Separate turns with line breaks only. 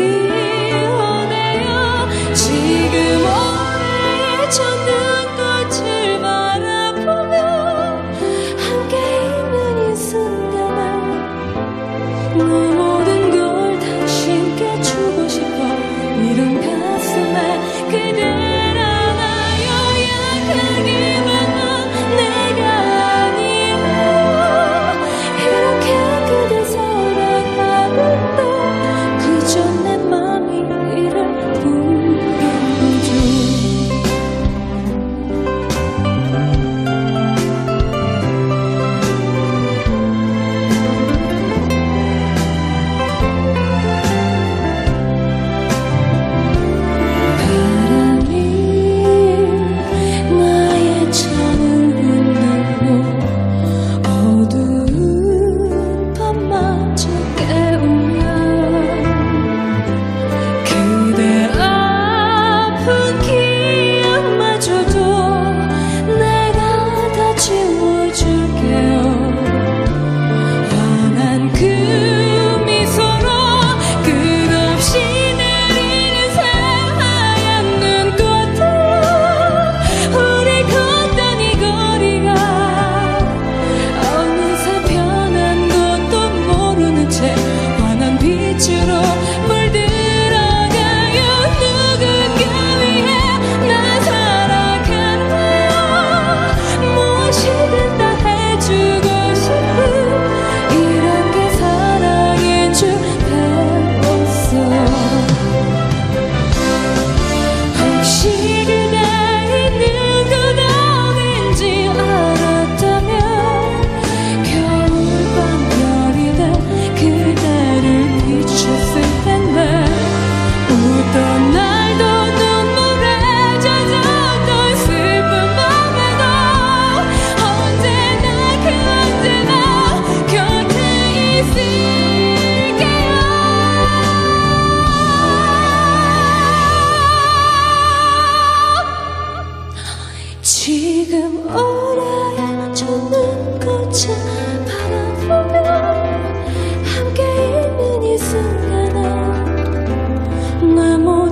피어내요. 지금 올해의 저 눈꽃을 바라보며 함께 있는 이 순간에 내 모든 걸 당신께 주고 싶어. 이런 가슴에 그댈 안아요. 약하기만한 내가 아니에요. 이렇게 그댈 사랑하는데 그저 내 맘이 이럴 뿐인 거죠. 바람이 나의 창을 흔들고 어두운 밤마저 깨우면 그대 아픈 기억마저도 내가 다 지워줄게요. 환한 그 미소로 끝없이 내리는 새하얀 눈꽃들 우리 걷던 이 거리가 어느새 변한 것도 모르는 채 환한 빛으로 물들어가요. 누군가 위해 나 살아가네요. 무엇이든 다 해주고 싶은 이런 게 사랑인 줄 배웠어. 혹시 그대 있는 곳 어딘지 알았다면 겨울밤 별이 돼 그대를 비췄을 텐데 웃던 날도 눈물에 젖었던 슬픈 밤에도 언제나 그 언제나 곁에 있을게요. 지금 올해의 저 눈꽃을 바라보며 함께 있는 이 순간에 내